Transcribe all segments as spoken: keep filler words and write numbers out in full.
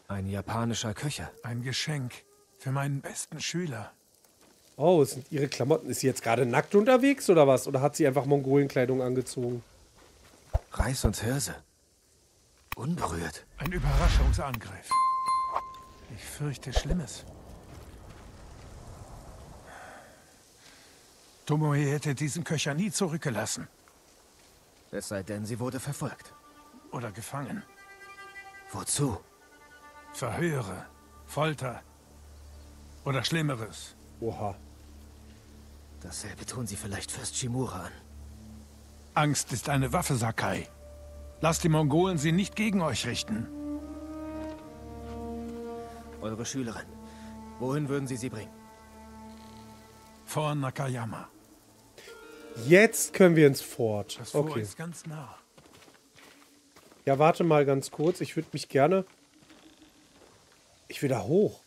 Ein japanischer Köcher. Ein Geschenk für meinen besten Schüler. Oh, sind ihre Klamotten. Ist sie jetzt gerade nackt unterwegs oder was? Oder hat sie einfach Mongolenkleidung angezogen? Reis und Hirse. Unberührt. Ein Überraschungsangriff. Ich fürchte Schlimmes. Tomoe hätte diesen Köcher nie zurückgelassen. Es sei denn, sie wurde verfolgt. Oder gefangen. Wozu? Verhöre, Folter oder Schlimmeres. Oha. Dasselbe tun sie vielleicht Fürst Shimura an. Angst ist eine Waffe, Sakai. Lasst die Mongolen sie nicht gegen euch richten. Eure Schülerin. Wohin würden Sie sie bringen? Vor Nakayama. Jetzt können wir ins Fort. Das Fort Okay. ist ganz nah. Ja, warte mal ganz kurz. Ich würde mich gerne... Ich will da hoch.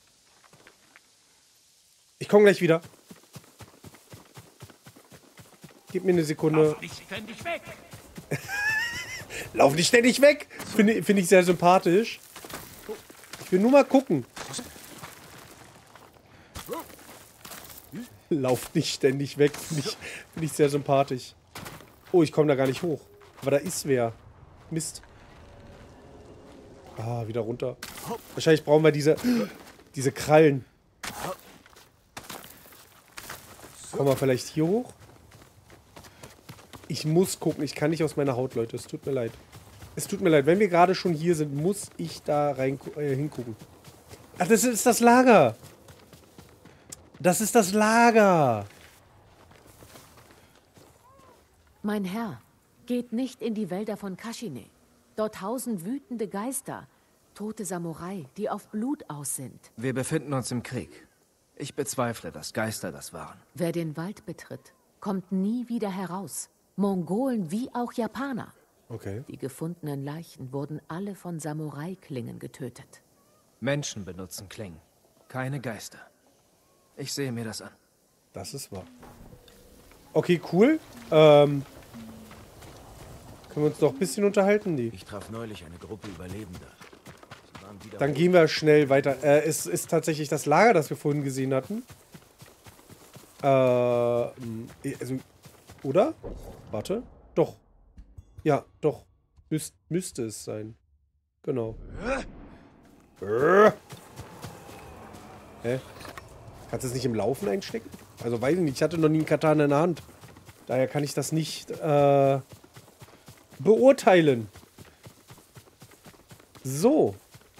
Ich komme gleich wieder. Gib mir eine Sekunde. Lauf nicht ständig weg! Lauf nicht ständig weg! Finde find ich sehr sympathisch. Ich will nur mal gucken. Lauf nicht ständig weg. Finde ich, find ich sehr sympathisch. Oh, ich komme da gar nicht hoch. Aber da ist wer. Mist. Ah, wieder runter. Wahrscheinlich brauchen wir diese, diese Krallen. Kommen wir vielleicht hier hoch? Ich muss gucken. Ich kann nicht aus meiner Haut, Leute. Es tut mir leid. Es tut mir leid. Wenn wir gerade schon hier sind, muss ich da rein äh, hingucken. Ach, das ist das Lager. Das ist das Lager. Mein Herr, geht nicht in die Wälder von Kashine. Dort hausen wütende Geister, tote Samurai, die auf Blut aus sind. Wir befinden uns im Krieg. Ich bezweifle, dass Geister das waren. Wer den Wald betritt, kommt nie wieder heraus. Mongolen wie auch Japaner. Okay. Die gefundenen Leichen wurden alle von Samurai-Klingen getötet. Menschen benutzen Klingen, keine Geister. Ich sehe mir das an. Das ist wahr. Okay, cool. Ähm... Können wir uns noch ein bisschen unterhalten, die? Ich traf neulich eine Gruppe Überlebender. Sie waren wieder Dann gehen wir schnell weiter. Äh, es ist tatsächlich das Lager, das wir vorhin gesehen hatten. Äh, also, oder? Warte. Doch. Ja, doch. Müs müsste es sein. Genau. Äh. Hä? Kannst du es nicht im Laufen einstecken? Also weiß ich nicht. Ich hatte noch nie einen Katana in der Hand. Daher kann ich das nicht, äh... beurteilen. So.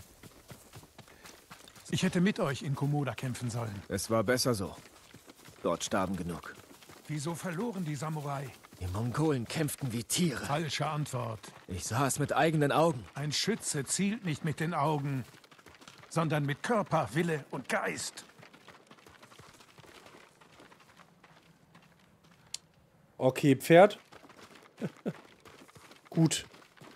Ich hätte mit euch in Komoda kämpfen sollen. Es war besser so. Dort starben genug. Wieso verloren die Samurai? Die Mongolen kämpften wie Tiere. Falsche Antwort. Ich sah es mit eigenen Augen. Ein Schütze zielt nicht mit den Augen, sondern mit Körper, Wille und Geist. Okay, Pferd. Gut.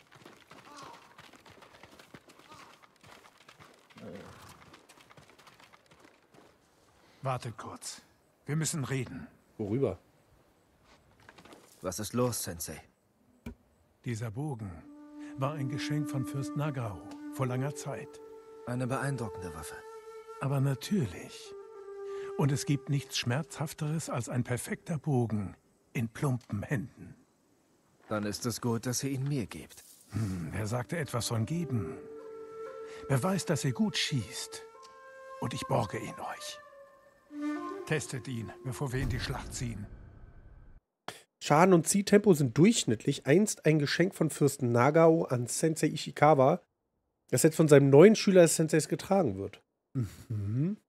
Wartet kurz. Wir müssen reden. Worüber? Was ist los, Sensei? Dieser Bogen war ein Geschenk von Fürst Nagao vor langer Zeit. Eine beeindruckende Waffe. Aber natürlich. Und es gibt nichts Schmerzhafteres als ein perfekter Bogen in plumpen Händen. Dann ist es gut, dass ihr ihn mir gebt. Hm, wer sagte etwas von geben? Wer weiß, dass ihr gut schießt. Und ich borge ihn euch. Testet ihn, bevor wir in die Schlacht ziehen. Schaden und Ziehtempo sind durchschnittlich. Einst ein Geschenk von Fürsten Nagao an Sensei Ishikawa, das jetzt von seinem neuen Schüler des Senseis getragen wird. Mhm.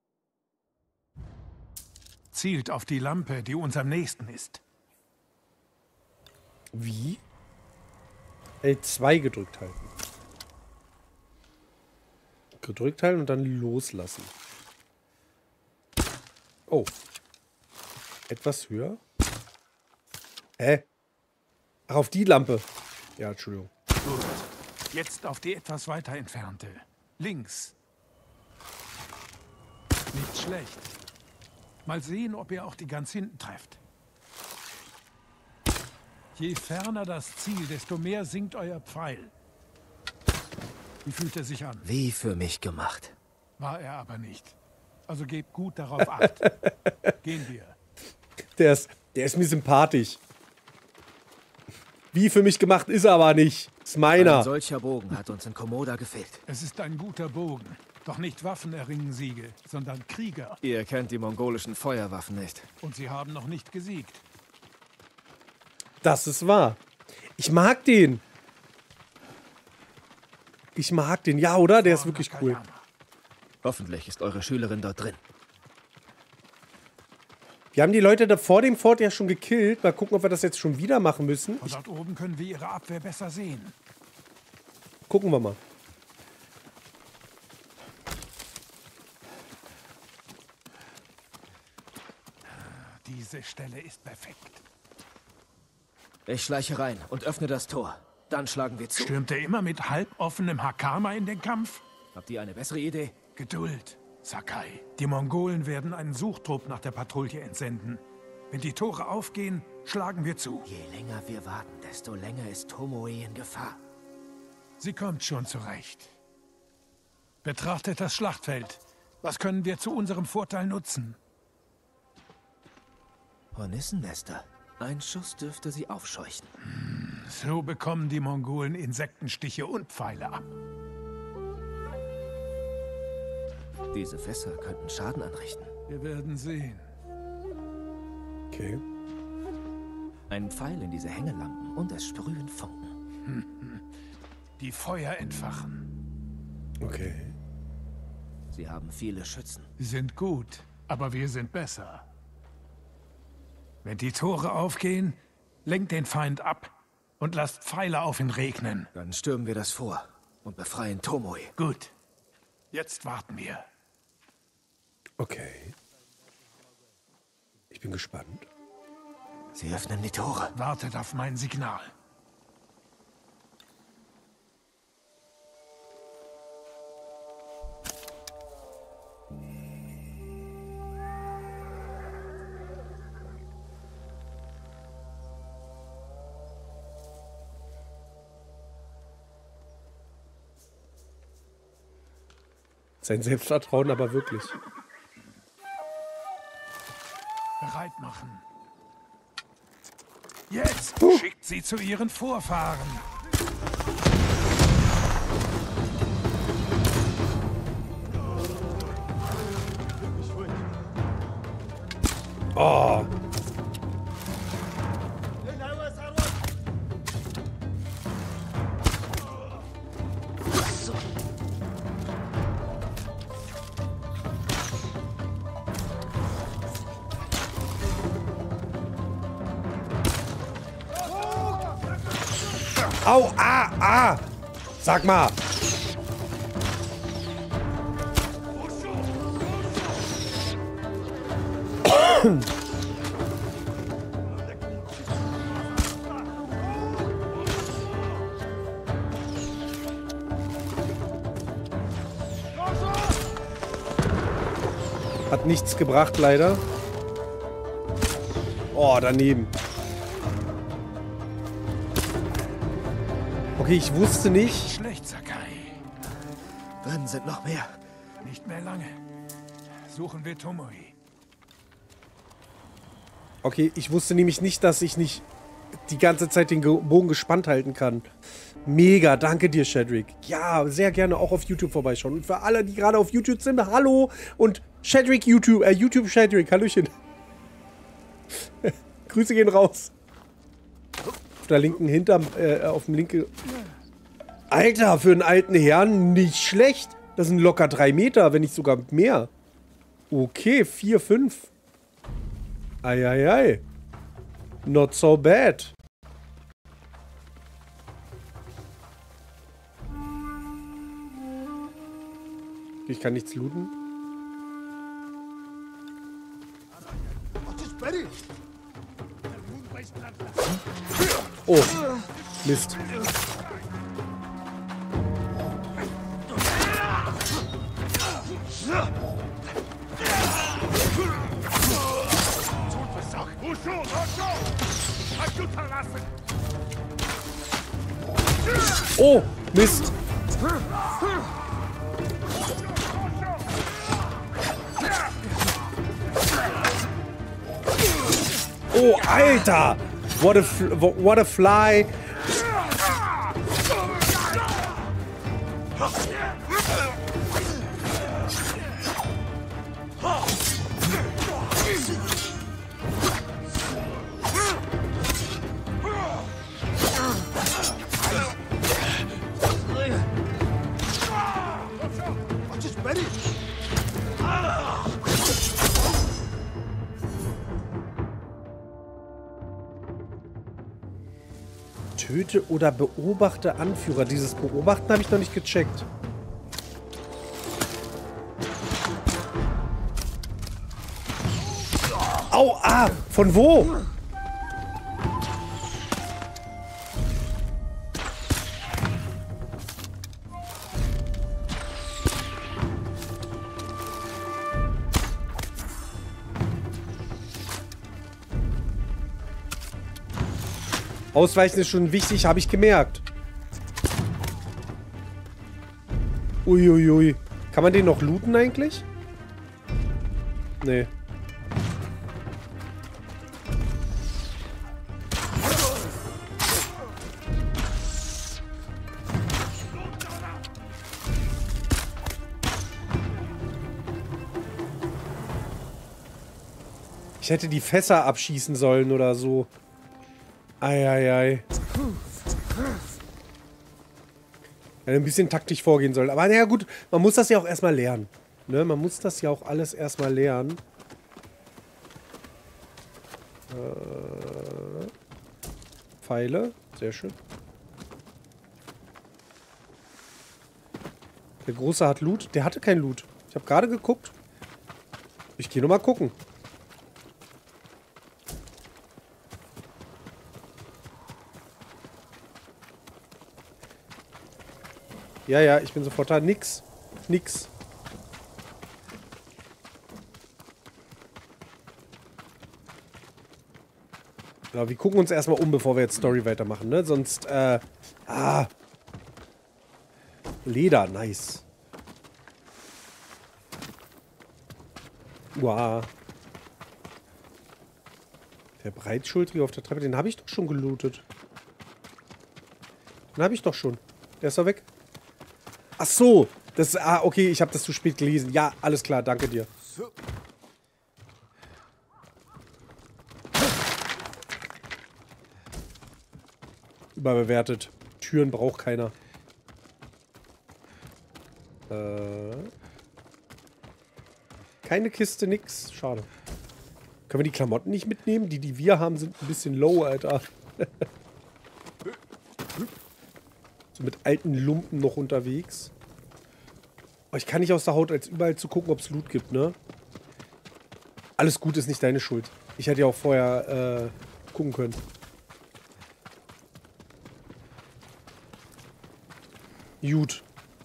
Zielt auf die Lampe, die uns am nächsten ist. Wie? L zwei gedrückt halten. Gedrückt halten und dann loslassen. Oh. Etwas höher? Hä? Ach, auf die Lampe. Ja, Entschuldigung. Gut. Jetzt auf die etwas weiter entfernte. Links. Nicht schlecht. Mal sehen, ob ihr auch die ganz hinten trefft. Je ferner das Ziel, desto mehr sinkt euer Pfeil. Wie fühlt er sich an? Wie für mich gemacht. War er aber nicht. Also gebt gut darauf acht. Gehen wir. Der ist, der ist mir sympathisch. Wie für mich gemacht ist er aber nicht. Ist meiner. Ein solcher Bogen hat uns in Komoda gefehlt. Es ist ein guter Bogen. Doch nicht Waffen erringen Siege, sondern Krieger. Ihr kennt die mongolischen Feuerwaffen nicht. Und sie haben noch nicht gesiegt. Das ist wahr. Ich mag den. Ich mag den. Ja, oder? Der ist wirklich cool. Hoffentlich ist eure Schülerin dort drin. Wir haben die Leute da vor dem Fort ja schon gekillt. Mal gucken, ob wir das jetzt schon wieder machen müssen. Von dort oben können wir ihre Abwehr besser sehen. Gucken wir mal. Diese Stelle ist perfekt. Ich schleiche rein und öffne das Tor. Dann schlagen wir zu. Stürmt er immer mit halboffenem Hakama in den Kampf? Habt ihr eine bessere Idee? Geduld, Sakai. Die Mongolen werden einen Suchtrupp nach der Patrouille entsenden. Wenn die Tore aufgehen, schlagen wir zu. Je länger wir warten, desto länger ist Tomoe in Gefahr. Sie kommt schon zurecht. Betrachtet das Schlachtfeld. Was können wir zu unserem Vorteil nutzen? Hornissennester. Ein Schuss dürfte sie aufscheuchen. So bekommen die Mongolen Insektenstiche und Pfeile ab. Diese Fässer könnten Schaden anrichten. Wir werden sehen. Okay. Ein Pfeil in diese Hängelampen und es sprühen Funken. Die Feuer entfachen. Okay. Sie haben viele Schützen. Sie sind gut, aber wir sind besser. Wenn die Tore aufgehen, lenkt den Feind ab und lasst Pfeile auf ihn regnen. Dann stürmen wir das Vor und befreien Tomoe. Gut. Jetzt warten wir. Okay. Ich bin gespannt. Sie öffnen die Tore. Wartet auf mein Signal. Sein Selbstvertrauen aber wirklich. Bereit machen. Jetzt Huh. schickt sie zu ihren Vorfahren. Oh. Au, ah, ah! Sag mal! Hat nichts gebracht, leider. Oh, daneben. Okay, ich wusste nicht. Schlecht, Sakai. Drin sind noch mehr. Nicht mehr lange. Suchen wir Tomoe. Okay, ich wusste nämlich nicht, dass ich nicht die ganze Zeit den Ge- Bogen gespannt halten kann. Mega, danke dir, Shadrick. Ja, sehr gerne auch auf YouTube vorbeischauen. Und für alle, die gerade auf YouTube sind, hallo und Shadrick YouTube, äh, YouTube Shadrick, hallöchen. Grüße gehen raus. Auf der linken Hinterm, äh, auf dem linken... Alter, für einen alten Herrn nicht schlecht. Das sind locker drei Meter, wenn nicht sogar mehr. Okay, vier, fünf. Eieiei. Not so bad. Ich kann nichts looten. Oh, Mist. Oh, Mist. Oh, Alter! What a, what a fly! Töte oder beobachte Anführer. Dieses Beobachten habe ich noch nicht gecheckt. Au, ah! Von wo? Ausweichen ist schon wichtig, habe ich gemerkt. Uiuiui. Ui, ui. Kann man den noch looten eigentlich? Nee. Ich hätte die Fässer abschießen sollen oder so. Eieiei. Ja, ein bisschen taktisch vorgehen soll. Aber naja gut, man muss das ja auch erstmal lernen. Ne? Man muss das ja auch alles erstmal lernen. Äh, Pfeile. Sehr schön. Der Große hat Loot. Der hatte kein Loot. Ich habe gerade geguckt. Ich gehe nochmal gucken. Ja, ja, ich bin sofort da. Nix. Nix. Ja, wir gucken uns erstmal um, bevor wir jetzt Story weitermachen, ne? Sonst, äh... Ah. Leder, nice. Wow. Der Breitschultrige auf der Treppe, den habe ich doch schon gelootet. Den habe ich doch schon. Der ist doch weg. Ach so, das, ah, okay, ich habe das zu spät gelesen. Ja, alles klar, danke dir. Überbewertet. Türen braucht keiner. Äh, keine Kiste, nix. Schade. Können wir die Klamotten nicht mitnehmen? Die, die wir haben, sind ein bisschen low, Alter. So mit alten Lumpen noch unterwegs. Oh, ich kann nicht aus der Haut, als überall zu gucken, ob es Loot gibt, ne? Alles gut, ist nicht deine Schuld. Ich hätte ja auch vorher äh, gucken können. Gut.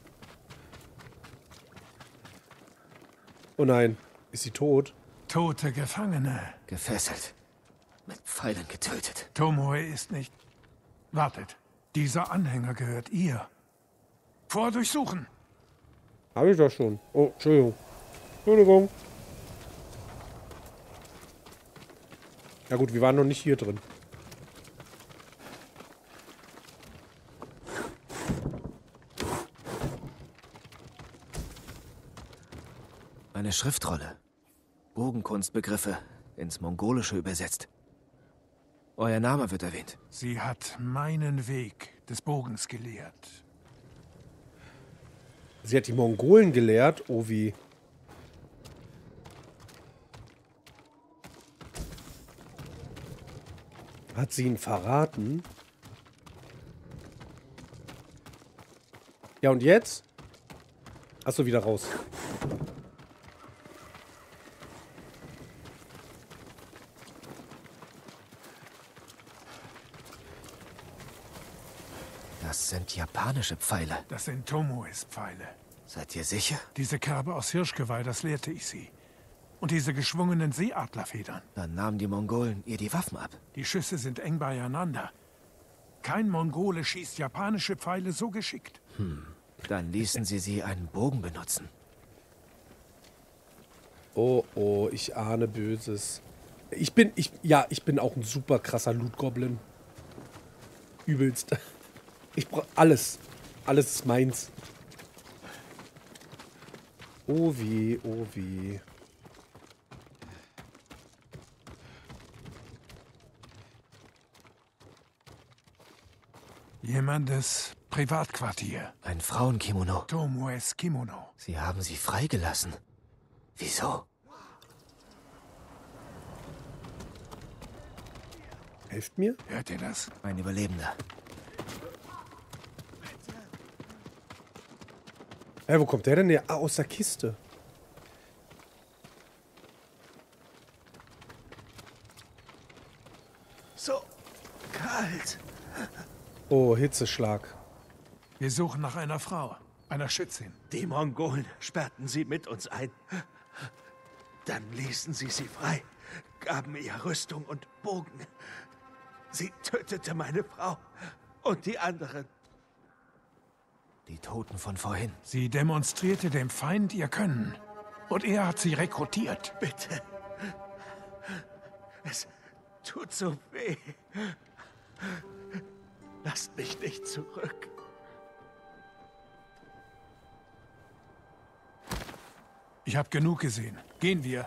Oh nein. Ist sie tot? Tote Gefangene. Gefesselt. Mit Pfeilen getötet. Tomoe ist nicht... Wartet. Dieser Anhänger gehört ihr. Vordurchsuchen. Habe ich doch schon. Oh, Entschuldigung. Entschuldigung. Ja gut, wir waren noch nicht hier drin. Eine Schriftrolle. Bogenkunstbegriffe ins Mongolische übersetzt. Euer Name wird erwähnt. Sie hat meinen Weg des Bogens gelehrt. Sie hat die Mongolen gelehrt. Oh wie. Hat sie ihn verraten? Ja, und jetzt? Achso, wieder raus. Das sind japanische Pfeile. Das sind Tomoes Pfeile. Seid ihr sicher? Diese Kerbe aus Hirschgeweih, das lehrte ich sie. Und diese geschwungenen Seeadlerfedern. Dann nahmen die Mongolen ihr die Waffen ab. Die Schüsse sind eng beieinander. Kein Mongole schießt japanische Pfeile so geschickt. Hm. Dann ließen sie sie einen Bogen benutzen. Oh, oh, ich ahne Böses. Ich bin, ich, ja, ich bin auch ein super krasser Loot-Goblin. Übelst. Ich brauch alles. Alles ist meins. Oh weh, oh weh. Jemandes Privatquartier. Ein Frauenkimono. Tomoes Kimono. Sie haben sie freigelassen. Wieso? Helft mir? Hört ihr das? Ein Überlebender. Hä, wo kommt der denn her? Ah, aus der Kiste. So kalt. Oh, Hitzeschlag. Wir suchen nach einer Frau. Einer Schützin. Die Mongolen sperrten sie mit uns ein. Dann ließen sie sie frei, gaben ihr Rüstung und Bogen. Sie tötete meine Frau und die anderen. Die Toten von vorhin. Sie demonstrierte dem Feind ihr Können. Und er hat sie rekrutiert. Bitte. Es tut so weh. Lasst mich nicht zurück. Ich habe genug gesehen. Gehen wir.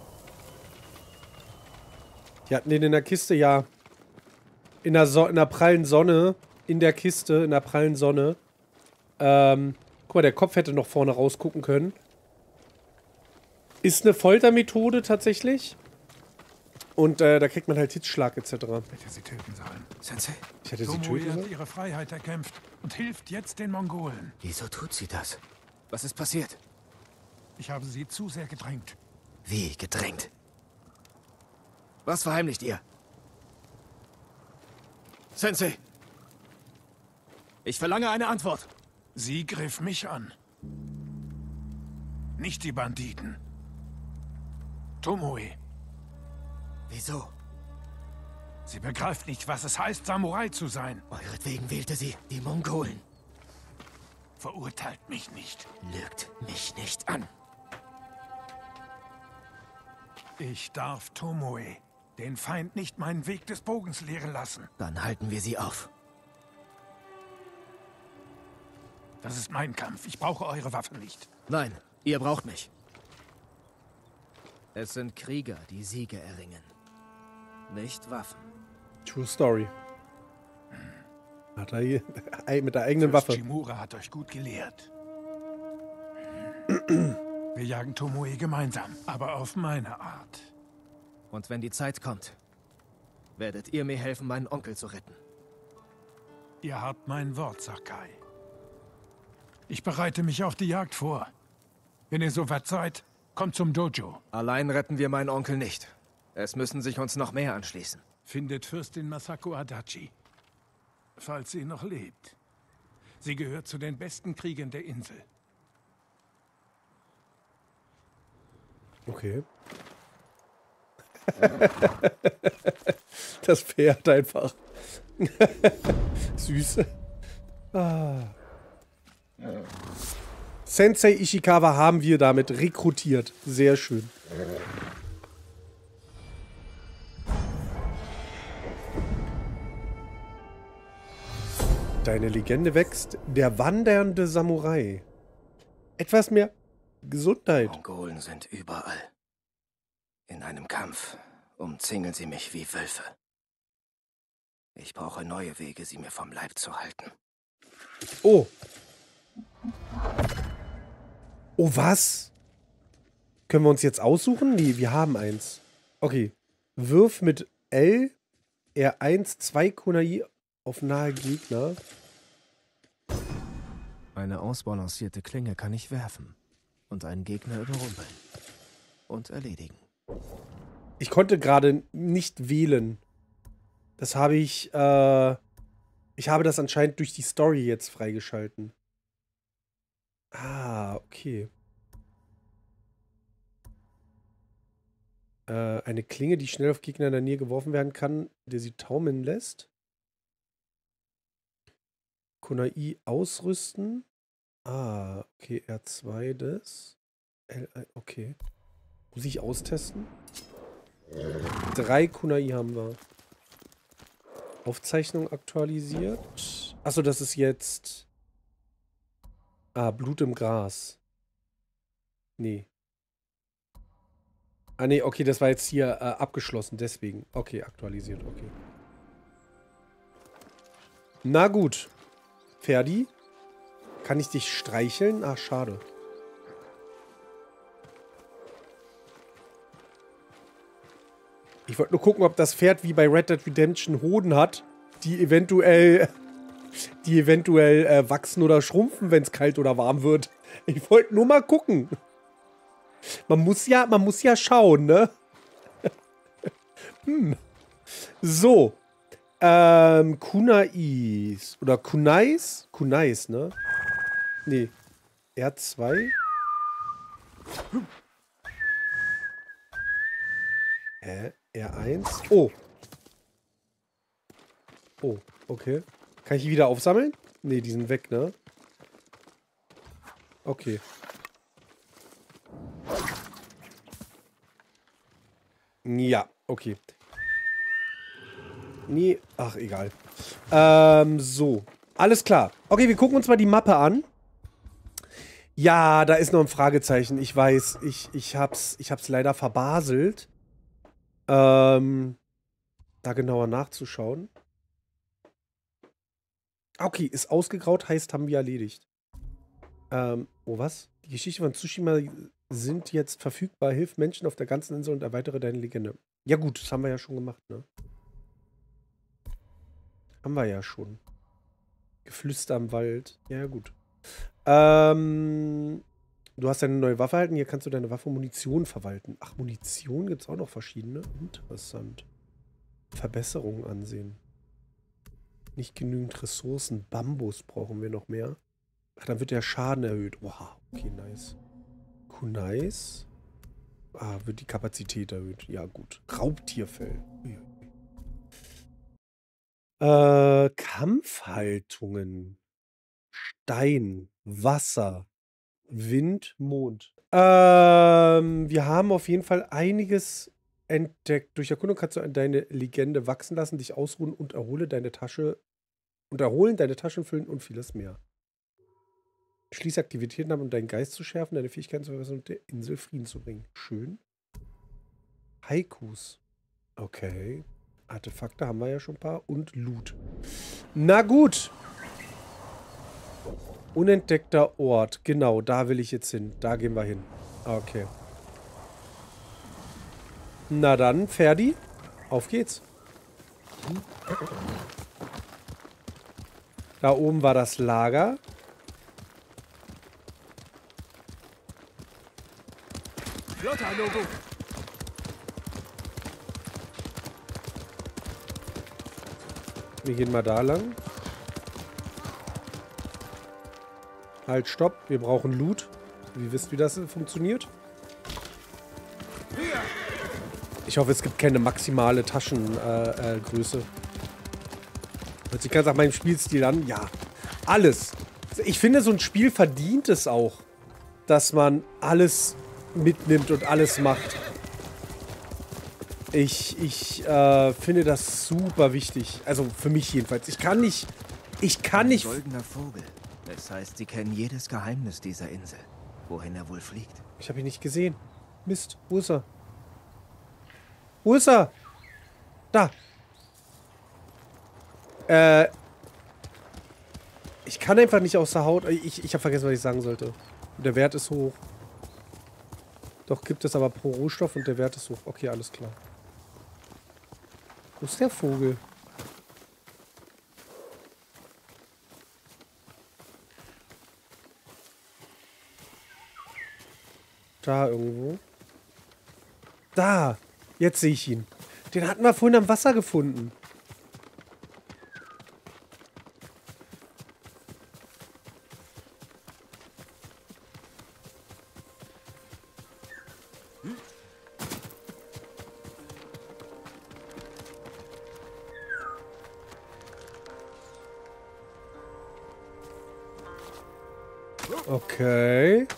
Die hatten den in der Kiste, ja. In der, so in der prallen Sonne. In der Kiste, in der prallen Sonne. Ähm, guck mal, der Kopf hätte noch vorne rausgucken können. Ist eine Foltermethode tatsächlich. Und äh, da kriegt man halt Hitzschlag et cetera. Hätte sie töten sollen. Sensei, Ich hätte sie Tomoe töten hat sollen. ihre Freiheit erkämpft und hilft jetzt den Mongolen. wieso tut sie das? Was ist passiert? Ich habe sie zu sehr gedrängt. Wie gedrängt? Was verheimlicht ihr? Sensei! Ich verlange eine Antwort. Sie griff mich an. Nicht die Banditen. Tomoe. Wieso? Sie begreift nicht, was es heißt, Samurai zu sein. Euretwegen wählte sie die Mongolen. Verurteilt mich nicht. Lügt mich nicht an. Ich darf Tomoe, den Feind, nicht meinen Weg des Bogens lehren lassen. Dann halten wir sie auf. Das ist mein Kampf. Ich brauche eure Waffe nicht. Nein, ihr braucht mich. Es sind Krieger, die Siege erringen. Nicht Waffen. True Story. Hat er hier mit der eigenen Fürst Waffe. Shimura hat euch gut gelehrt. Wir jagen Tomoe gemeinsam, aber auf meine Art. Und wenn die Zeit kommt, werdet ihr mir helfen, meinen Onkel zu retten. Ihr habt mein Wort, Sakai. Ich bereite mich auf die Jagd vor. Wenn ihr soweit seid, kommt zum Dojo. Allein retten wir meinen Onkel nicht. Es müssen sich uns noch mehr anschließen. Findet Fürstin Masako Adachi. Falls sie noch lebt. Sie gehört zu den besten Kriegern der Insel. Okay. Das Pferd einfach. Süß. Ah. Sensei Ishikawa haben wir damit rekrutiert. Sehr schön. Deine Legende wächst. Der wandernde Samurai. Etwas mehr Gesundheit. Mongolen sind überall. In einem Kampf umzingeln sie mich wie Wölfe. Ich brauche neue Wege, sie mir vom Leib zu halten. Oh. Oh, was? Können wir uns jetzt aussuchen? Nee, wir haben eins. Okay. Wirf mit L R eins zwei Kunai auf nahe Gegner. Eine ausbalancierte Klinge kann ich werfen und einen Gegner überrumpeln und erledigen. Ich konnte gerade nicht wählen. Das habe ich, äh, ich habe das anscheinend durch die Story jetzt freigeschalten. Ah, okay. Äh, eine Klinge, die schnell auf Gegner in der Nähe geworfen werden kann, der sie taumeln lässt. Kunai ausrüsten. Ah, okay, R zwei das. L eins, okay. Muss ich austesten? Drei Kunai haben wir. Aufzeichnung aktualisiert. Achso, das ist jetzt... Ah, Blut im Gras. Nee. Ah, nee, okay, das war jetzt hier äh, abgeschlossen, deswegen. Okay, aktualisiert, okay. Na gut. Ferdi? Kann ich dich streicheln? Ach, schade. Ich wollte nur gucken, ob das Pferd wie bei Red Dead Redemption Hoden hat, die eventuell, die eventuell äh, wachsen oder schrumpfen, wenn es kalt oder warm wird. Ich wollte nur mal gucken. Man muss ja, man muss ja schauen, ne? hm. So. Ähm, Kunais. Oder Kunais? Kunais, ne? Nee. R zwei. Hä? R eins. Oh. Oh, okay. Kann ich die wieder aufsammeln? Nee, die sind weg, ne? Okay. Ja, okay. Nee, ach, egal. Ähm, so. Alles klar. Okay, wir gucken uns mal die Mappe an. Ja, da ist noch ein Fragezeichen. Ich weiß, ich, ich hab's, ich hab's leider verbaselt. Ähm, da genauer nachzuschauen. Okay, ist ausgegraut, heißt, haben wir erledigt. Ähm, oh, was? Die Geschichte von Tsushima sind jetzt verfügbar. Hilf Menschen auf der ganzen Insel und erweitere deine Legende. Ja gut, das haben wir ja schon gemacht, ne? Haben wir ja schon. Geflüster im Wald. Ja, gut. Ähm, du hast eine neue Waffe erhalten. Hier kannst du deine Waffe Munition verwalten. Ach, Munition gibt es auch noch verschiedene. Interessant. Verbesserungen ansehen. Nicht genügend Ressourcen. Bambus brauchen wir noch mehr. Ach, dann wird der Schaden erhöht. Wow, okay, nice. Kunais. Ah, wird die Kapazität erhöht. Ja, gut. Raubtierfell. Äh, Kampfhaltungen. Stein. Wasser. Wind. Mond. Ähm, wir haben auf jeden Fall einiges entdeckt. Durch Erkundung kannst du deine Legende wachsen lassen, dich ausruhen und erhole deine Tasche. Und erholen, deine Taschen füllen und vieles mehr. Schließe Aktivitäten ab, um deinen Geist zu schärfen, deine Fähigkeiten zu verbessern und der Insel Frieden zu bringen. Schön. Haikus. Okay. Artefakte haben wir ja schon ein paar. Und Loot. Na gut. Unentdeckter Ort. Genau, da will ich jetzt hin. Da gehen wir hin. Okay. Na dann, Ferdi. Auf geht's. Da oben war das Lager. Wir gehen mal da lang. Halt, stopp. Wir brauchen Loot. Ihr wisst, wie das funktioniert. Ich hoffe, es gibt keine maximale Taschengröße. Äh, äh, Größe. Hört sich ganz nach meinem Spielstil an. Ja, alles. Ich finde, so ein Spiel verdient es auch, dass man alles mitnimmt und alles macht. Ich, ich äh, finde das super wichtig. Also für mich jedenfalls. Ich kann nicht... Ich kann nicht... Ein goldener Vogel. Das heißt, sie kennen jedes Geheimnis dieser Insel. Wohin er wohl fliegt. Ich habe ihn nicht gesehen. Mist, wo ist er? Wo ist er? Da. Äh... Ich kann einfach nicht aus der Haut... Ich, ich habe vergessen, was ich sagen sollte. Der Wert ist hoch. Doch gibt es aber pro Rohstoff und der Wert ist hoch. Okay, alles klar. Wo ist der Vogel? Da irgendwo. Da! Jetzt sehe ich ihn. Den hatten wir vorhin am Wasser gefunden. Okay.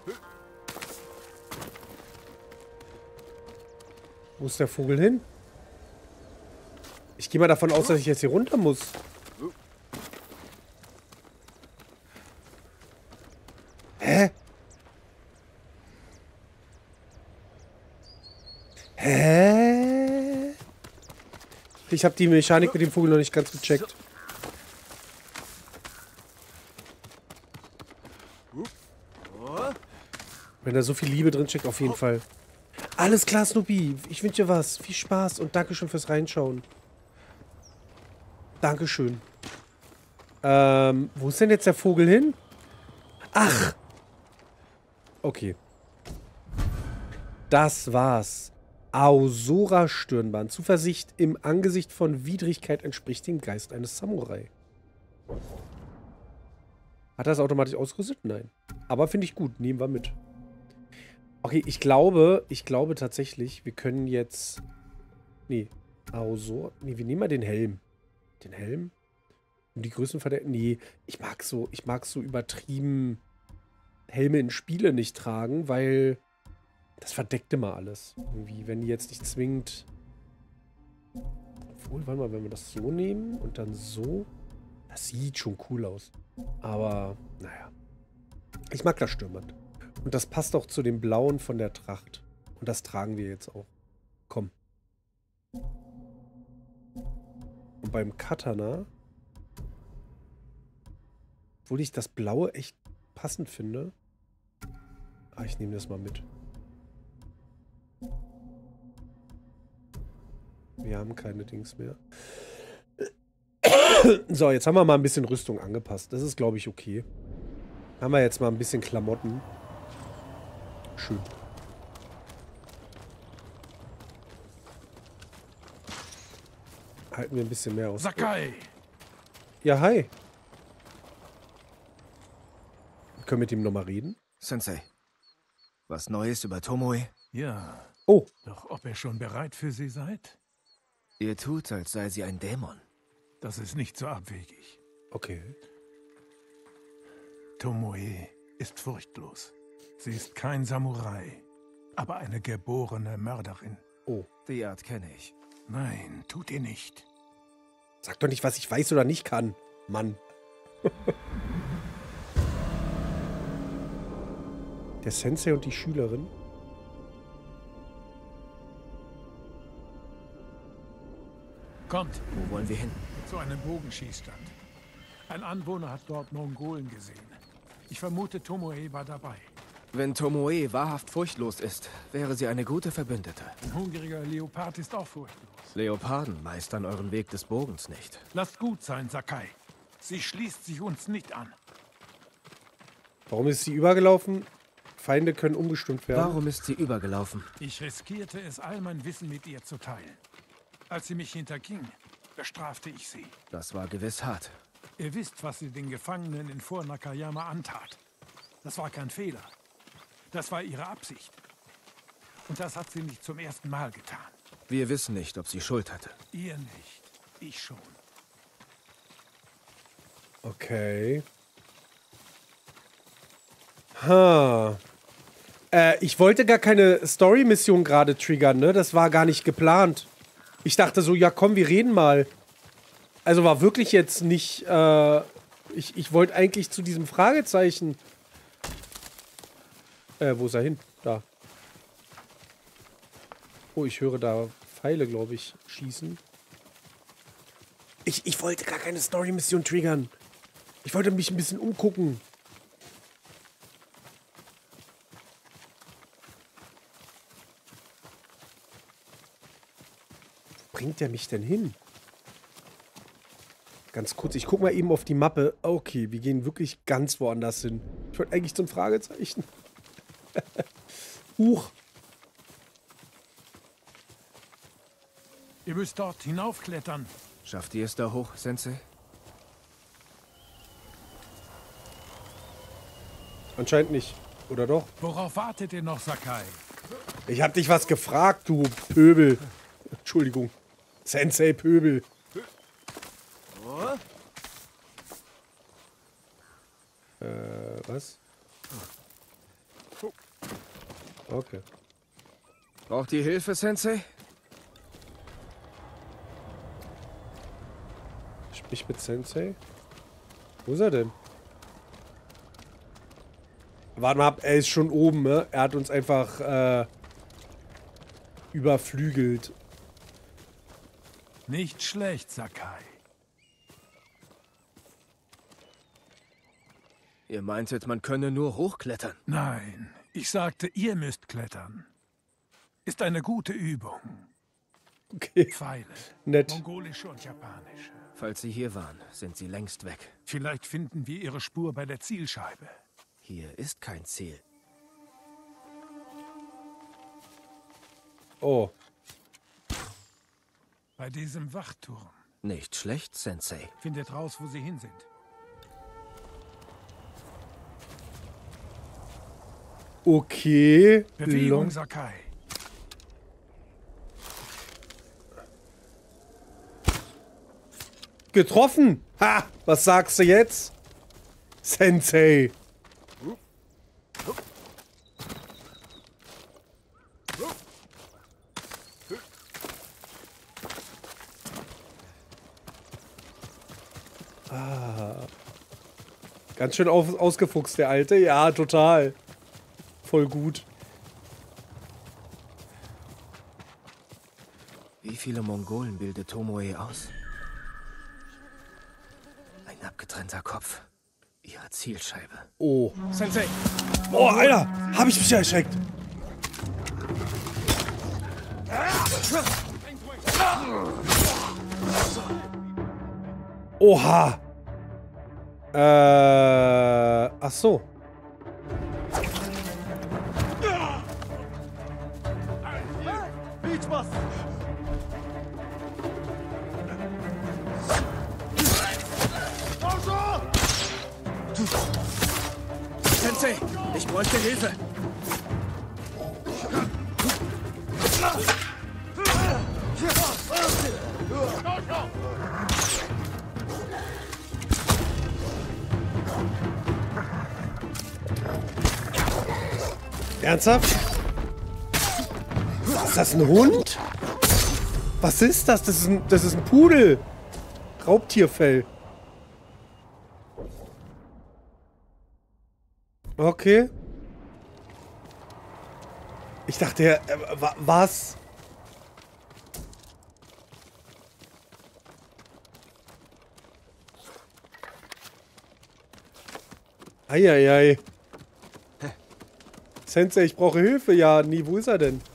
Wo ist der Vogel hin? Ich gehe mal davon aus, dass ich jetzt hier runter muss. Hä? Hä? Ich habe die Mechanik mit dem Vogel noch nicht ganz gecheckt. Wenn da so viel Liebe drin steckt, auf jeden Fall. Alles klar, Snoopy. Ich wünsche dir was. Viel Spaß und Dankeschön fürs Reinschauen. Dankeschön. Ähm, wo ist denn jetzt der Vogel hin? Ach! Okay. Das war's. Ausora Stirnband. Zuversicht im Angesicht von Widrigkeit entspricht dem Geist eines Samurai. Hat er das automatisch ausgerüstet? Nein. Aber finde ich gut. Nehmen wir mit. Okay, ich glaube, ich glaube tatsächlich, wir können jetzt... Nee. Ausora... Nee, wir nehmen mal den Helm. Den Helm? Und die Größen verdecken? Nee, ich mag so, ich mag so übertrieben Helme in Spiele nicht tragen, weil das verdeckt immer alles. Irgendwie, wenn die jetzt nicht zwingend... Obwohl, warte mal, wenn wir das so nehmen und dann so... Das sieht schon cool aus. Aber, naja. Ich mag das Stirnband. Und das passt auch zu dem Blauen von der Tracht. Und das tragen wir jetzt auch. Komm. Und beim Katana, obwohl ich das Blaue echt passend finde, ah, ich nehme das mal mit. Wir haben keine Dings mehr. So, jetzt haben wir mal ein bisschen Rüstung angepasst. Das ist, glaube ich, okay. Haben wir jetzt mal ein bisschen Klamotten. Schön. Halten wir ein bisschen mehr aus. Sakai! Ja, hi. Können wir mit ihm nochmal reden? Sensei, was Neues über Tomoe? Ja. Oh. Doch ob ihr schon bereit für sie seid? Ihr tut, als sei sie ein Dämon. Das ist nicht so abwegig. Okay. Tomoe ist furchtlos. Sie ist kein Samurai, aber eine geborene Mörderin. Oh. Die Art kenne ich. Nein, tut ihr nicht. Sag doch nicht, was ich weiß oder nicht kann, Mann. Der Sensei und die Schülerin. Kommt Wo wollen wir hin? zu einem Bogenschießstand. Ein Anwohner hat dort Mongolen gesehen. Ich vermute, Tomoe war dabei. Wenn Tomoe wahrhaft furchtlos ist, wäre sie eine gute Verbündete. Ein hungriger Leopard ist auch furchtlos. Leoparden meistern euren Weg des Bogens nicht. Lasst gut sein, Sakai. Sie schließt sich uns nicht an. Warum ist sie übergelaufen? Feinde können umgestimmt werden. Warum ist sie übergelaufen? Ich riskierte es, all mein Wissen mit ihr zu teilen. Als sie mich hinterging, bestrafte ich sie. Das war gewiss hart. Ihr wisst, was sie den Gefangenen in Fort Nakayama antat. Das war kein Fehler. Das war ihre Absicht. Und das hat sie nicht zum ersten Mal getan. Wir wissen nicht, ob sie Schuld hatte. Ihr nicht. Ich schon. Okay. Ha. Äh, ich wollte gar keine Story-Mission gerade triggern, ne? Das war gar nicht geplant. Ich dachte so, ja komm, wir reden mal. Also war wirklich jetzt nicht, äh, ich, ich wollte eigentlich zu diesem Fragezeichen. Äh, wo ist er hin? Da. Oh, ich höre da Pfeile, glaube ich, schießen. Ich, ich wollte gar keine Story-Mission triggern. Ich wollte mich ein bisschen umgucken. Wo bringt der mich denn hin? Ganz kurz, ich gucke mal eben auf die Mappe. Okay, wir gehen wirklich ganz woanders hin. Ich wollte eigentlich zum Fragezeichen. Huch. Ihr müsst dort hinaufklettern. Schafft ihr es da hoch, Sensei? Anscheinend nicht. Oder doch? Worauf wartet ihr noch, Sakai? Ich hab dich was gefragt, du Pöbel. Entschuldigung. Sensei Pöbel. Äh, Was? Okay. Braucht ihr Hilfe, Sensei? Sprich mit Sensei. Wo ist er denn? Warte mal, er ist schon oben, ne? Er hat uns einfach äh, überflügelt. Nicht schlecht, Sakai. Ihr meintet, man könne nur hochklettern. Nein, ich sagte, ihr müsst klettern. Ist eine gute Übung. Okay. Pfeile. Nett. Mongolische und japanische. Falls sie hier waren, sind sie längst weg. Vielleicht finden wir ihre Spur bei der Zielscheibe. Hier ist kein Ziel. Oh. Bei diesem Wachturm. Nicht schlecht, Sensei. Findet raus, wo sie hin sind. Okay. Bewegung, Long- Sakai. Getroffen! Ha! Was sagst du jetzt? Sensei. Ah. Ganz schön auf, ausgefuchst, der Alte. Ja, total. Voll gut. Wie viele Mongolen bildet Tomoe aus? Ein abgetrennter Kopf. Ihre Zielscheibe. Oh. Sensei! Oh, Alter! Hab ich mich erschreckt! Oha! Äh. Ach so. Sensei! Ich bräuchte Hilfe! Ernsthaft? Ist das ein Hund? Was ist das? Das ist ein, das ist ein Pudel. Raubtierfell. Okay. Ich dachte, äh, wa was? Eieiei. Sensei, ich brauche Hilfe. Ja, nie, wo ist er denn?